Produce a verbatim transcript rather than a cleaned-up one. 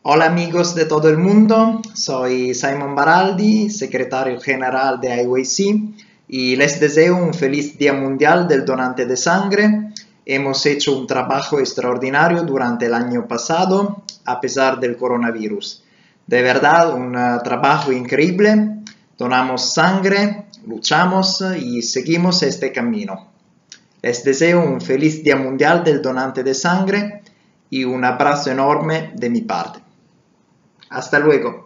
Hola amigos de todo el mundo, soy Simon Baraldi, secretario general de I W A C, y les deseo un feliz Día Mundial del Donante de Sangre. Hemos hecho un trabajo extraordinario durante el año pasado, a pesar del coronavirus. De verdad, un uh, trabajo increíble. Donamos sangre, luchamos y seguimos este camino. Les deseo un feliz Día Mundial del Donante de Sangre y un abrazo enorme de mi parte. Hasta luego.